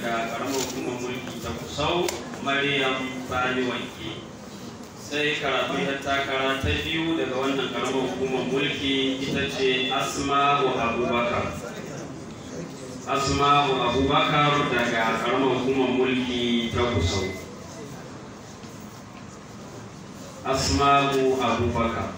daga karamar hukumar mulki ta Kusau Maryam Sani Wanke. Sai karatu ta takara ta biyu daga wannan karamar hukumar mulki ita ce Asma'u Abubakar. Asma'u Abubakar daga karamar hukumar mulki ta Kusau. Asma'u Abubakar.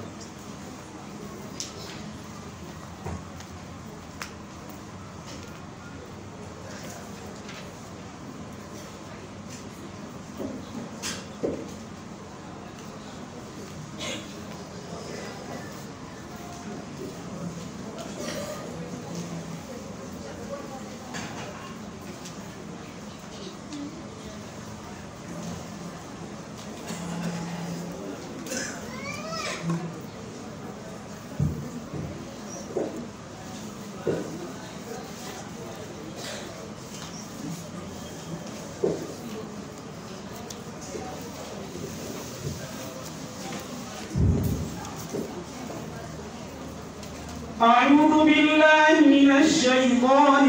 أعوذ بالله من الشيطان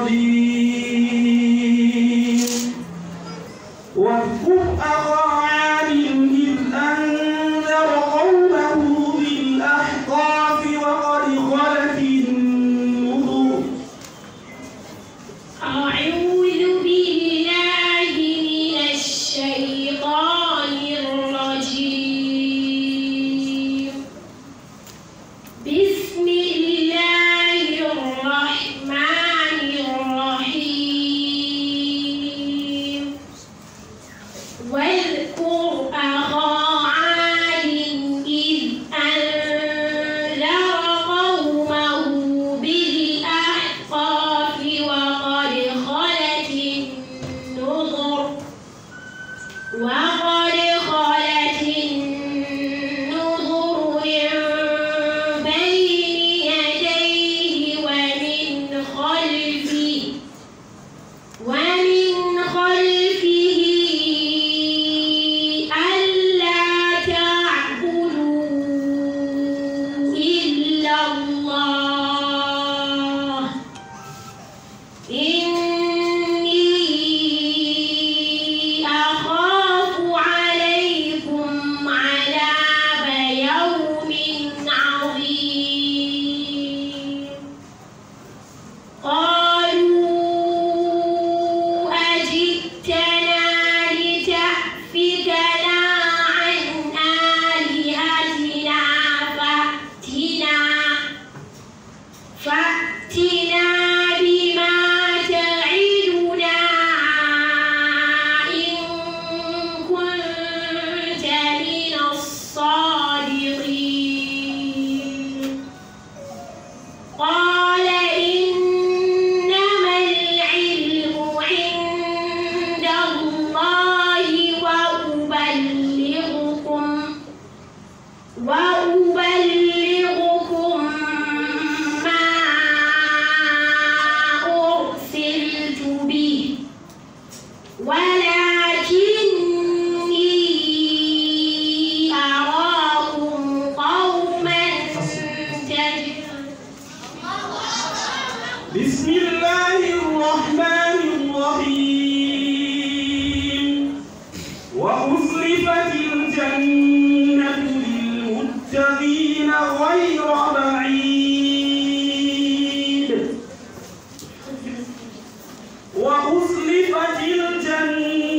الرجيم. واذكر أخا عاد إذ أنذر قومه بالأحقاف وقد خلت النذر. أعوذ بالله من الشيطان الرجيم. بسم الله الرحمن الرحيم. واذكر أخا عاد إذ أنذر قومه بالأحقاف وقد خلت النذر. ومن خلفه ألا تعبدوا إلا الله إني أخاف عليكم عذاب يوم عظيم. فأتنا بما تعدنا إن كنت من الصادقين. قال إنما العلم عند الله وأبلغكم ولكني أراكم قوما تجهلون. بسم الله الرحمن الرحيم. وأزلفت الجنة للمتقين غير بعيد. وأزلفت الجنة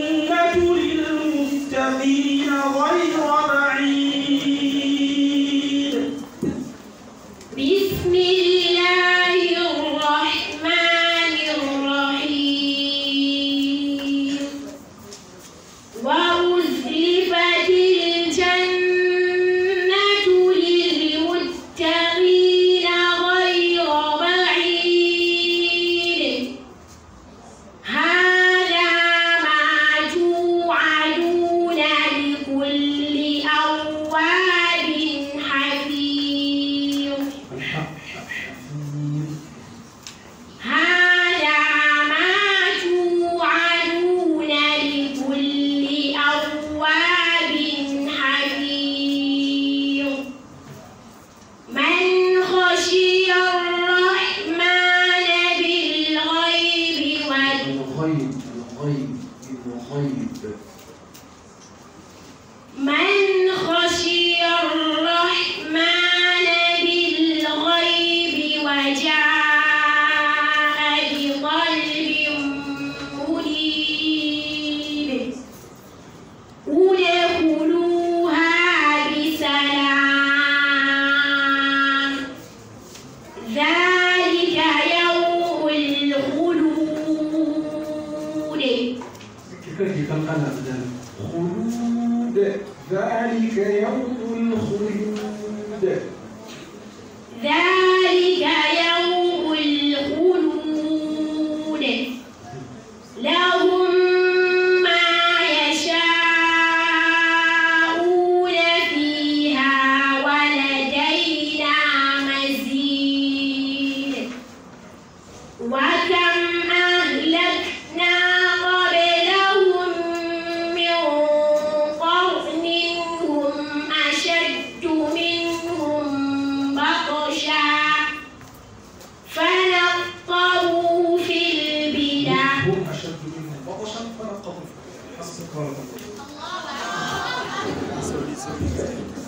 الغيب من خشي الرحمن بالغيب وجاء بقلب منيب ادخلوها بسلام ذلك يوم الخلود. خلود ذلك يوم الخلود. ذلك يوم الخلود لهم ما يشاءون فيها ولدينا مزيد. وكم أهلكنا قبلهم من قرن هم أشد منهم بطشا فنقبوا في البلاد. هم أشد منهم بطشا فنقبوا. حسبك بارك الله.